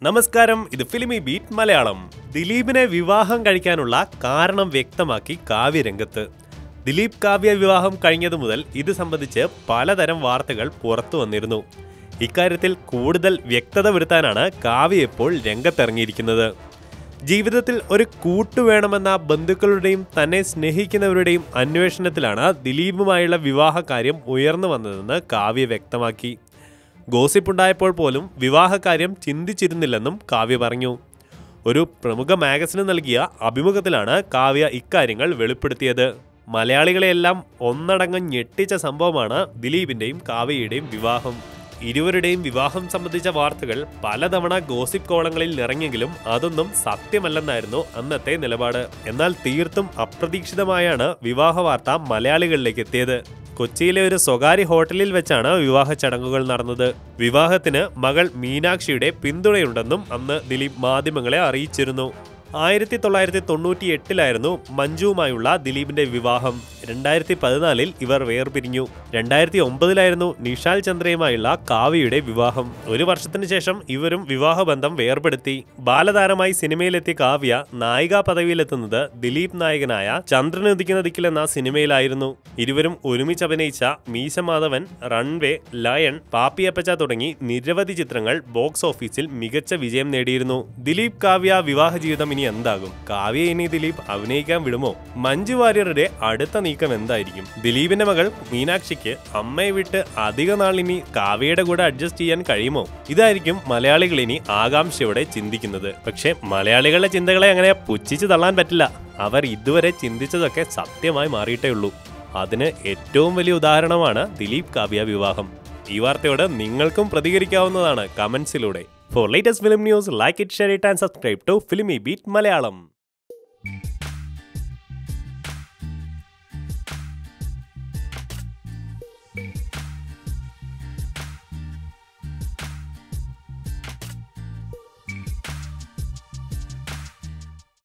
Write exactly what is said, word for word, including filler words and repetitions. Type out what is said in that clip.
നമസ്കാരം, ഇത് ഫിലിമിബീറ്റ് മലയാളം. ദിലീപിനെ വിവാഹം കഴിക്കാനുള്ള കാരണം വ്യക്തമാക്കി കാവ്യ രംഗത്ത്. ദിലീപ് കാവ്യ വിവാഹം കഴിഞ്ഞതു മുതൽ ഇത് സംബന്ധിച്ച് പലതരം വാർത്തകൾ പുറത്തു വന്നിരുന്നു. ഇക്കാര്യത്തിൽ കൂടുതൽ വ്യക്തത വരുത്താനാണ് കാവ്യ ഇപ്പോൾ രംഗത്തിറങ്ങിയിരിക്കുന്നത്. ജീവിതത്തിൽ ഒരു കൂട്ടുവേണമെന്ന ബന്ധുക്കളുടെയും തന്നെ സ്നേഹിക്കുന്നവരുടെയും അന്വേഷണത്തിലാണ് ദിലീപുമായുള്ള വിവാഹ കാര്യം ഉയർന്നു വന്നതെന്ന് കാവ്യ വ്യക്തമാക്കി. ഗോസിപ്പുണ്ടായപ്പോൾ പോലും വിവാഹകാര്യം ചിന്തിച്ചിരുന്നില്ലെന്നും കാവ്യ പറഞ്ഞു. ഒരു പ്രമുഖ മാഗസിന് നൽകിയ അഭിമുഖത്തിലാണ് കാവ്യ ഇക്കാര്യങ്ങൾ വെളിപ്പെടുത്തിയത്. മലയാളികളെയെല്ലാം ഒന്നടങ്കം ഞെട്ടിച്ച സംഭവമാണ് ദിലീപിൻ്റെയും കാവ്യയുടെയും വിവാഹം. ഇരുവരുടെയും വിവാഹം സംബന്ധിച്ച വാർത്തകൾ പലതവണ ഗോസിപ്പ് കോളങ്ങളിൽ നിറഞ്ഞെങ്കിലും അതൊന്നും സത്യമല്ലെന്നായിരുന്നു അന്നത്തെ നിലപാട്. എന്നാൽ തീർത്തും അപ്രതീക്ഷിതമായാണ് വിവാഹ വാർത്ത മലയാളികളിലേക്ക് എത്തിയത്. കൊച്ചിയിലെ ഒരു സ്വകാര്യ ഹോട്ടലിൽ വെച്ചാണ് വിവാഹ ചടങ്ങുകൾ നടന്നത്. വിവാഹത്തിന് മകൾ മീനാക്ഷിയുടെ പിന്തുണയുണ്ടെന്നും അന്ന് ദിലീപ് മാധ്യമങ്ങളെ അറിയിച്ചിരുന്നു. ആയിരത്തി തൊള്ളായിരത്തി തൊണ്ണൂറ്റി എട്ടിലായിരുന്നു മഞ്ജുവുമായുള്ള ദിലീപിന്റെ വിവാഹം. രണ്ടായിരത്തി പതിനാലിൽ ഇവർ വേർപിരിഞ്ഞു. രണ്ടായിരത്തി ഒമ്പതിലായിരുന്നു നിഷാൽ ചന്ദ്രയുമായുള്ള കാവ്യയുടെ വിവാഹം. ഒരു വർഷത്തിന് ശേഷം ഇവരും വിവാഹബന്ധം വേർപെടുത്തി. ബാലതാരമായി സിനിമയിലെത്തിയ കാവ്യ നായികാ പദവിയിലെത്തുന്നത് ദിലീപ് നായകനായ ചന്ദ്രന് ഉദിക്കുന്ന ദിക്കിൽ എന്ന സിനിമയിലായിരുന്നു. ഇരുവരും ഒരുമിച്ച് അഭിനയിച്ച മീശ മാധവൻ, റൺവേ, ലയൺ, പാപ്പിയപ്പച്ച തുടങ്ങി നിരവധി ചിത്രങ്ങൾ ബോക്സ് ഓഫീസിൽ മികച്ച വിജയം നേടിയിരുന്നു. ദിലീപ് കാവ്യ വിവാഹ ജീവിതം ഇനി എന്താകും? കാവ്യ ഇനി ദിലീപ് അഭിനയിക്കാൻ വിടുമോ? മഞ്ജു വാര്യരുടെ അടുത്ത നീക്കം എന്തായിരിക്കും? ദിലീപിന്റെ മകൾ മീനാക്ഷിക്ക് അമ്മയെ വിട്ട് അധിക നാൾ ഇനി കാവ്യയുടെ കൂടെ അഡ്ജസ്റ്റ് ചെയ്യാൻ കഴിയുമോ? ഇതായിരിക്കും മലയാളികൾ ഇനി ആകാംക്ഷയോടെ ചിന്തിക്കുന്നത്. പക്ഷെ മലയാളികളുടെ ചിന്തകളെ അങ്ങനെ പുച്ഛിച്ചു തള്ളാൻ പറ്റില്ല. അവർ ഇതുവരെ ചിന്തിച്ചതൊക്കെ സത്യമായി മാറിയിട്ടേ ഉള്ളൂ. അതിന് ഏറ്റവും വലിയ ഉദാഹരണമാണ് ദിലീപ് കാവ്യ വിവാഹം. ഈ വാർത്തയോട് നിങ്ങൾക്കും പ്രതികരിക്കാവുന്നതാണ് കമന്റ്സിലൂടെ. For latest film news, like it, share it and subscribe to Filmibeat Malayalam.